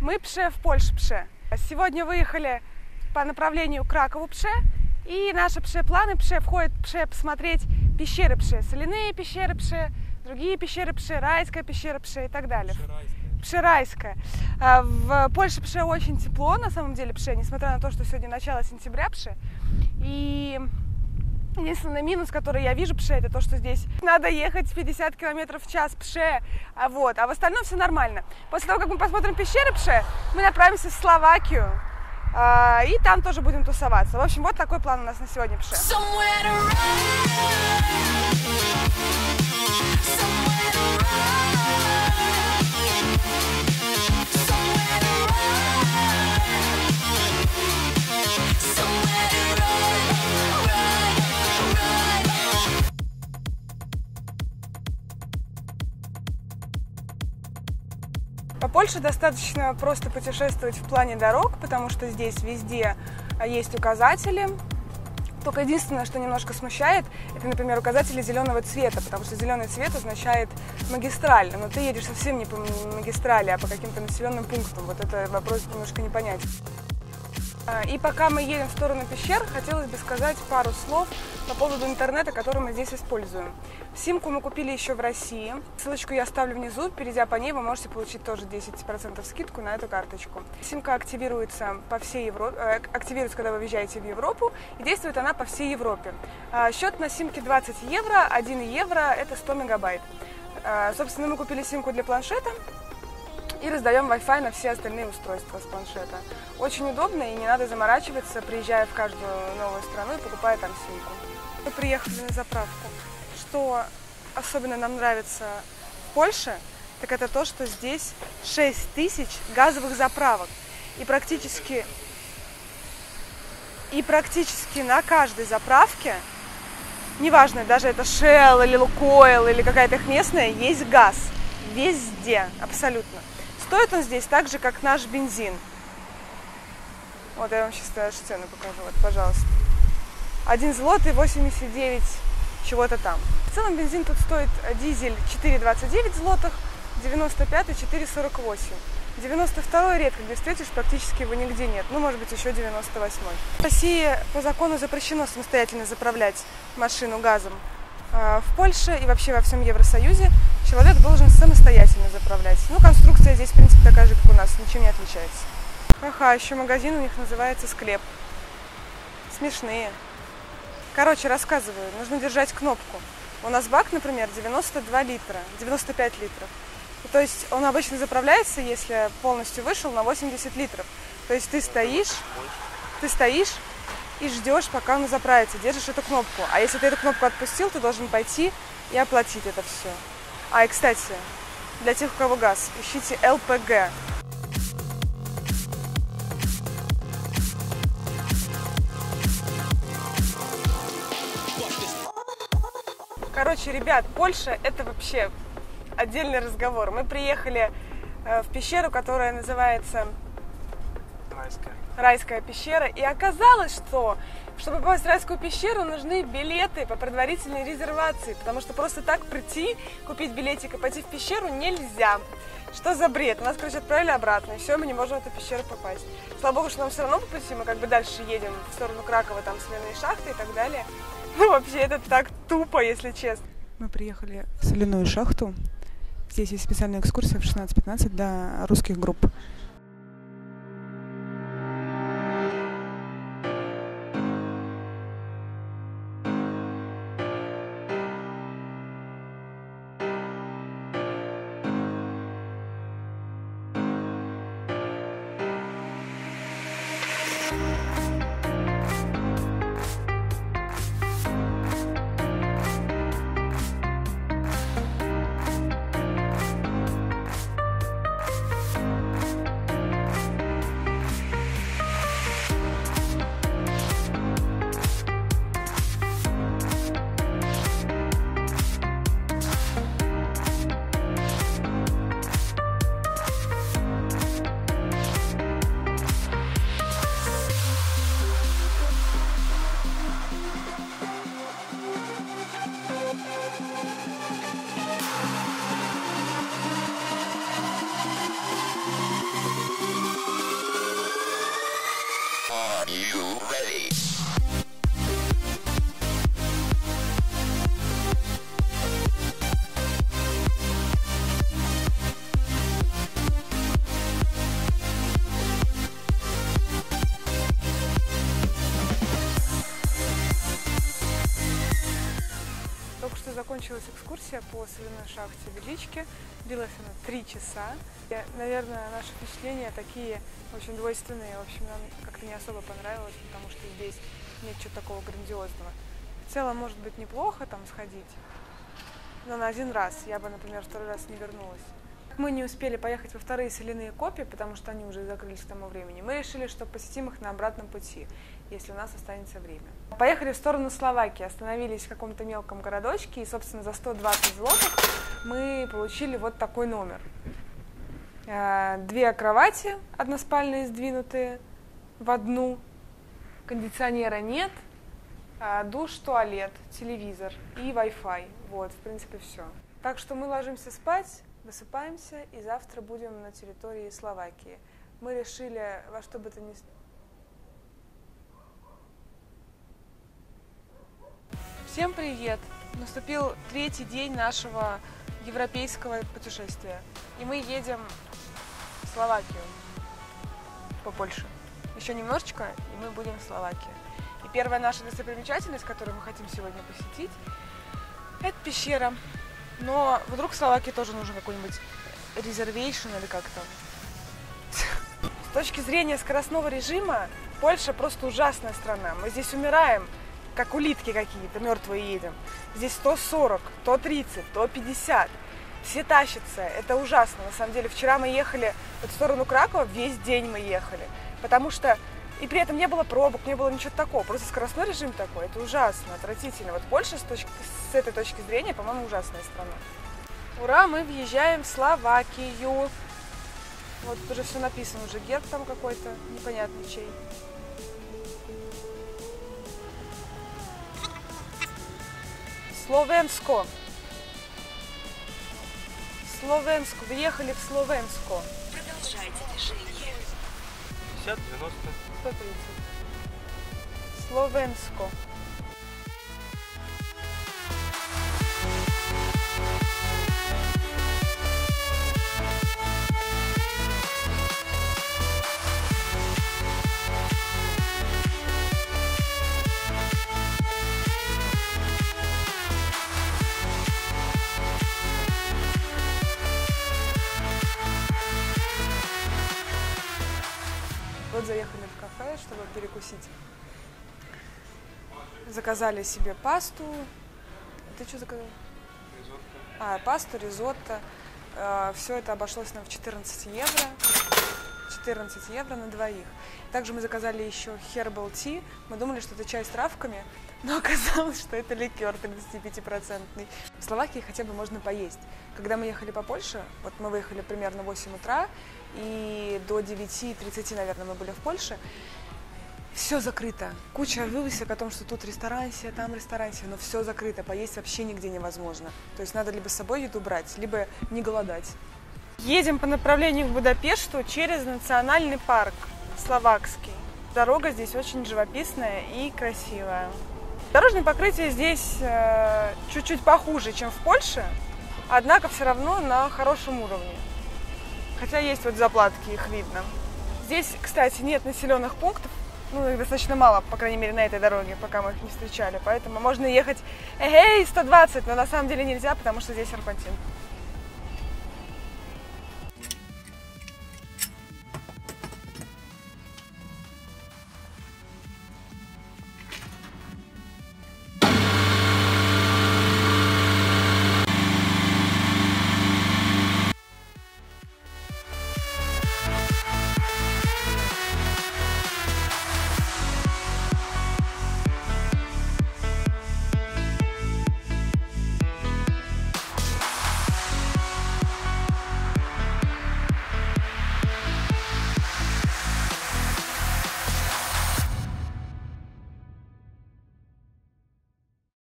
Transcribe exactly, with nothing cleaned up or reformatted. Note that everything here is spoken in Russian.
Мы пше в Польше пше. Сегодня выехали по направлению Кракову пше. И наши пше-планы пше входят пше посмотреть пещеры пше. Соляные пещеры пше, другие пещеры пше, райская пещера пше и так далее. Пшерайская. В Польше пше очень тепло, на самом деле пше, несмотря на то, что сегодня начало сентября пше. И единственный минус, который я вижу пше, это то, что здесь надо ехать пятьдесят километров в час пше, а вот, а в остальном все нормально. После того, как мы посмотрим пещеры пше, мы направимся в Словакию, а, и там тоже будем тусоваться. В общем, вот такой план у нас на сегодня пше. По Польше достаточно просто путешествовать в плане дорог, потому что здесь везде есть указатели. Только единственное, что немножко смущает, это, например, указатели зеленого цвета, потому что зеленый цвет означает магистраль, но ты едешь совсем не по магистрали, а по каким-то населенным пунктам. Вот это вопрос немножко непонятен. И пока мы едем в сторону пещер, хотелось бы сказать пару слов по поводу интернета, который мы здесь используем. Симку мы купили еще в России. Ссылочку я оставлю внизу. Перейдя по ней, вы можете получить тоже десять процентов скидку на эту карточку. Симка активируется по всей Европе, активируется, когда вы въезжаете в Европу, и действует она по всей Европе. Счет на симке двадцать евро, один евро это сто мегабайт. Собственно, мы купили симку для планшета и раздаем Wi-Fi на все остальные устройства с планшета. Очень удобно и не надо заморачиваться, приезжая в каждую новую страну и покупая там симку. Мы приехали на заправку. Что особенно нам нравится в Польше, так это то, что здесь шесть тысяч газовых заправок. И практически, и практически на каждой заправке, неважно, даже это Shell или Lukoil или какая-то их местная, есть газ. Везде, абсолютно. Стоит он здесь так же, как наш бензин. Вот я вам сейчас даже цену покажу, вот, пожалуйста. один злотый восемьдесят девять чего-то там. В целом бензин тут стоит дизель четыре двадцать девять злотых, девяносто пятый четыре сорок восемь. девяносто второй редко где встретишь, практически его нигде нет. Ну, может быть, еще девяносто восьмой. В России по закону запрещено самостоятельно заправлять машину газом. В Польше и вообще во всем Евросоюзе человек должен самостоятельно заправлять. Ну, конструкция здесь, в принципе, такая же, как у нас, ничем не отличается. Ага, еще магазин у них называется «Склеп». Смешные. Короче, рассказываю, нужно держать кнопку. У нас бак, например, девяносто два литра, девяносто пять литров. И, то есть он обычно заправляется, если полностью вышел, на восемьдесят литров. То есть ты стоишь, ты стоишь и ждешь, пока он заправится, держишь эту кнопку. А если ты эту кнопку отпустил, ты должен пойти и оплатить это все. А, и, кстати, для тех, у кого газ, ищите эл пэ гэ. Короче, ребят, Польша – это вообще отдельный разговор. Мы приехали в пещеру, которая называется Райская. Райская пещера. И оказалось, что, чтобы попасть в Райскую пещеру, нужны билеты по предварительной резервации. Потому что просто так прийти, купить билетик и пойти в пещеру нельзя. Что за бред? Нас, короче, отправили обратно, и все, мы не можем в эту пещеру попасть. Слава богу, что нам все равно по пути, мы как бы дальше едем в сторону Кракова, там соляные шахты и так далее. Ну, вообще, это так тупо, если честно. Мы приехали в соляную шахту. Здесь есть специальная экскурсия в шестнадцать пятнадцать для русских групп. you ready? Только что закончилась экскурсия по соляной шахте Велички. Длилась она три часа. И, наверное, наши впечатления такие очень двойственные. В общем, нам как-то не особо понравилось, потому что здесь нет чего-то такого грандиозного. В целом, может быть, неплохо там сходить, но на один раз. Я бы, например, второй раз не вернулась. Мы не успели поехать во вторые соляные копи, потому что они уже закрылись к тому времени. Мы решили, что посетим их на обратном пути, если у нас останется время. Поехали в сторону Словакии, остановились в каком-то мелком городочке, и, собственно, за сто двадцать злотых мы получили вот такой номер. Две кровати односпальные сдвинутые в одну, кондиционера нет, душ, туалет, телевизор и Wi-Fi. Вот, в принципе, все. Так что мы ложимся спать, высыпаемся, и завтра будем на территории Словакии. Мы решили во что бы то ни... Всем привет! Наступил третий день нашего европейского путешествия. И мы едем в Словакию, по Польше. Еще немножечко, и мы будем в Словакии. И первая наша достопримечательность, которую мы хотим сегодня посетить, это пещера. Но вдруг в Словакии тоже нужен какой-нибудь резервейшн или как там. С точки зрения скоростного режима, Польша просто ужасная страна. Мы здесь умираем, как улитки какие-то, мертвые едем. Здесь сто сорок, то тридцать, то пятьдесят. Все тащатся. Это ужасно. На самом деле, вчера мы ехали в сторону Кракова, весь день мы ехали. Потому что... И при этом не было пробок, не было ничего такого. Просто скоростной режим такой. Это ужасно, отвратительно. Вот Польша с, точки, с этой точки зрения, по-моему, ужасная страна. Ура, мы въезжаем в Словакию. Вот тут уже все написано, уже герб там какой-то, непонятный чей. Словенско. Словенско. Въехали в Словенско. Продолжайте движение. пятьдесят, девяносто. сто тридцать. Словенско. Вот заехали в кафе, чтобы перекусить. Заказали себе пасту. Ты что заказал? Ризотто. А, пасту, ризотто. Все это обошлось нам в четырнадцать евро. четырнадцать евро на двоих. Также мы заказали еще herbal tea. Мы думали, что это чай с травками, но оказалось, что это ликер тридцатипятипроцентный. В Словакии хотя бы можно поесть. Когда мы ехали по Польше, вот мы выехали примерно в восемь утра, и до девяти тридцати, наверное, мы были в Польше, все закрыто. Куча вывесок о том, что тут ресторанция, там ресторанция, но все закрыто, поесть вообще нигде невозможно. То есть надо либо с собой еду брать, либо не голодать. Едем по направлению к Будапешту через национальный парк словакский. Дорога здесь очень живописная и красивая. Дорожное покрытие здесь э, чуть-чуть похуже, чем в Польше, однако все равно на хорошем уровне. Хотя есть вот заплатки, их видно. Здесь, кстати, нет населенных пунктов, ну, их достаточно мало, по крайней мере, на этой дороге, пока мы их не встречали. Поэтому можно ехать, эй, сто двадцать, но на самом деле нельзя, потому что здесь серпантин.